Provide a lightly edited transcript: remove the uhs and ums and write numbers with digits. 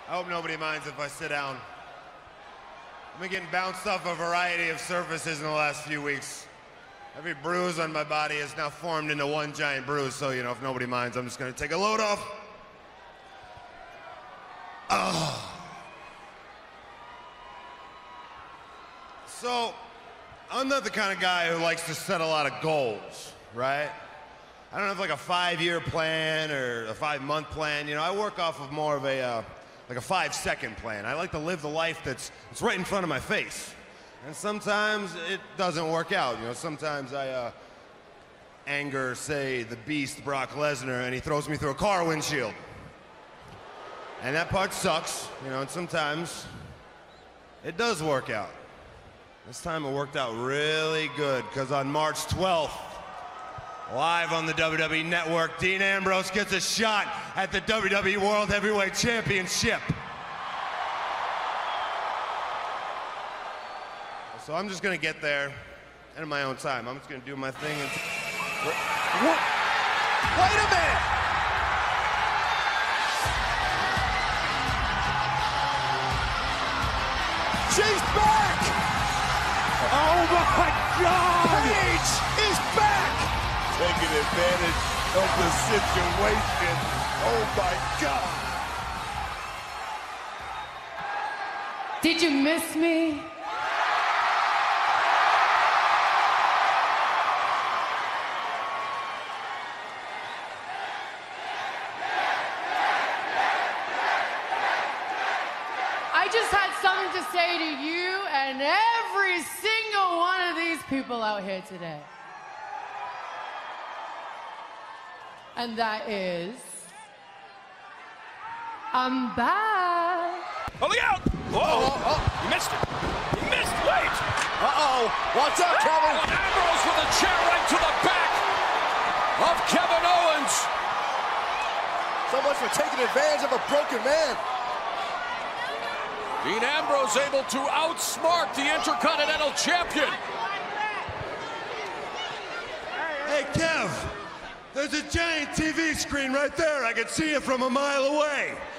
I hope nobody minds if I sit down. I've been getting bounced off a variety of surfaces in the last few weeks. Every bruise on my body is now formed into one giant bruise, so, you know, if nobody minds, I'm just gonna take a load off. Oh. So, I'm not the kind of guy who likes to set a lot of goals, right? I don't have like a 5-year plan or a 5-month plan. You know, I work off of more of a, like a 5-second plan. I like to live the life that's right in front of my face. And sometimes it doesn't work out. You know, sometimes I anger, say, the beast, Brock Lesnar, and he throws me through a car windshield. And that part sucks, you know, and sometimes it does work out. This time it worked out really good, because on March 12th, live on the WWE Network, Dean Ambrose gets a shot at the WWE World Heavyweight Championship. So I'm just gonna get there, and in my own time. I'm just gonna do my thing. And... What? Wait a minute! She's back! Oh my God! Paige is back! Taking advantage of the situation. Oh my God! Did you miss me? I just had something to say to you and every single one of these people out here today. And that is, I'm back. Oh, look out! Whoa! You missed it. You missed. Wait! Watch out, Kevin! Ambrose with a chair right to the back of Kevin Owens. So much for taking advantage of a broken man. Dean Ambrose able to outsmart the Intercontinental Champion. Hey, Kev, there's a giant TV screen right there. I can see it from a mile away.